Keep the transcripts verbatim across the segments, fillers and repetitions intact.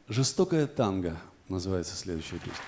«Жестокая танго» называется следующая песня.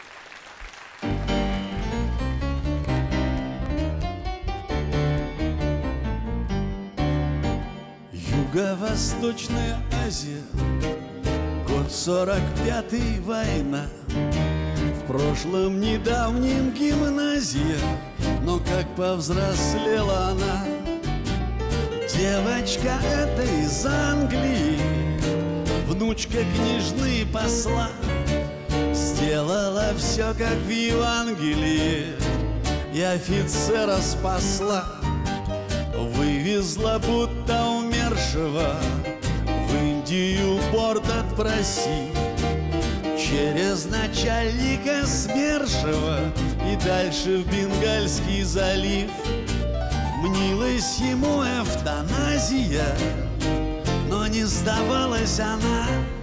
Юго-Восточная Азия, год сорок пятый, война. В прошлом недавнем гимназия, но как повзрослела она. Девочка эта из Англии, внучка княжны посла, сделала все, как в Евангелии, и офицера спасла. Вывезла будто умершего, в Индию борт отпросив, через начальника СМЕРШего и дальше в Бенгальский залив. Мнилась ему эвтаназия, но не сдавалась она.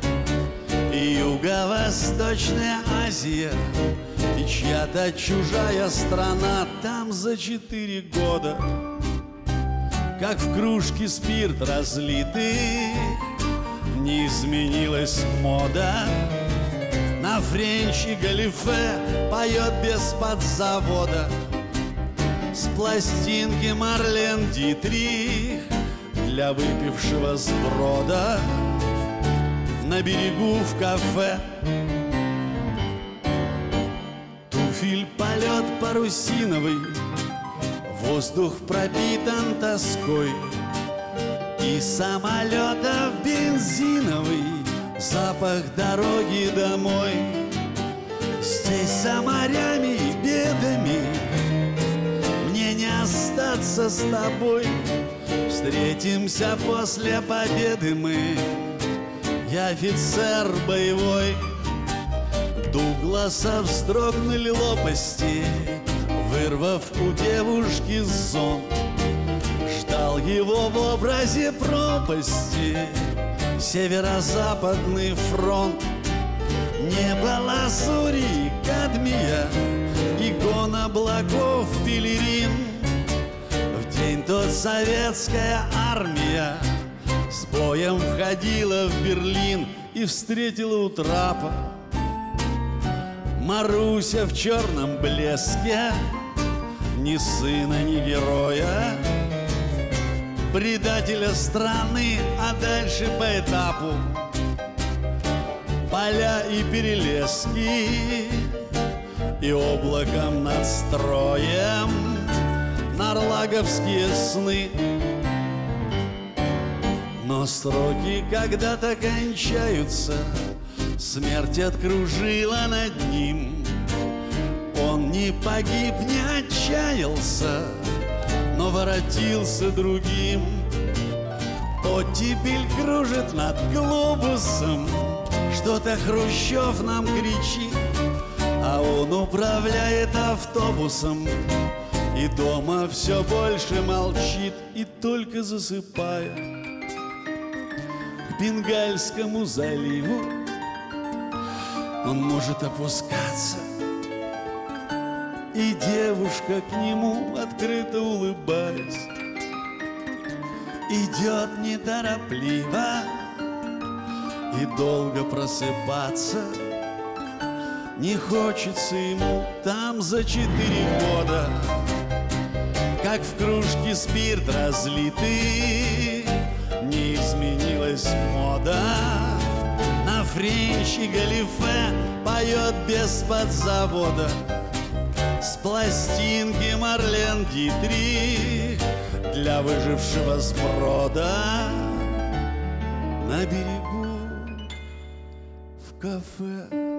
Юго-Восточная Азия и чья-то чужая страна. Там за четыре года, как в кружке спирт разлитый, не изменилась мода. На френч и галифе поет без подзавода, с пластинки Марлен Дитрих для выпившего сброда. На берегу в кафе туфель полет парусиновый, воздух пропитан тоской, и самолетов бензиновый запах дороги домой. Здесь за морями и бедами мне не остаться с тобой. Встретимся после победы мы, я офицер боевой. Дугласа вздрогнули лопасти, вырвав у девушки сон. Ждал его в образе пропасти Северо-Западный фронт. Небо лазури, кадмия и гон облаков пелерин. В день тот советская армия с боем входила в Берлин и встретила у трапа Маруся в черном блеске, ни сына, ни героя, предателя страны, а дальше по этапу поля и перелески, и облаком над строем нарлаговские сны. Но сроки когда-то кончаются, смерть откружила над ним. Он не погиб, не отчаялся, но воротился другим. Оттепель кружит над глобусом, что-то Хрущев нам кричит, а он управляет автобусом и дома все больше молчит. И только засыпая к Бенгальскому заливу он может опускаться, и девушка к нему, открыто улыбаясь, идет неторопливо. И долго просыпаться не хочется ему. Там за четыре года, как в кружке спирт разлитый, не изменилась мода. На френч и галифе поет без подзавода, с пластинки Марлен Дитрих для выжившего сброда. На берегу в кафе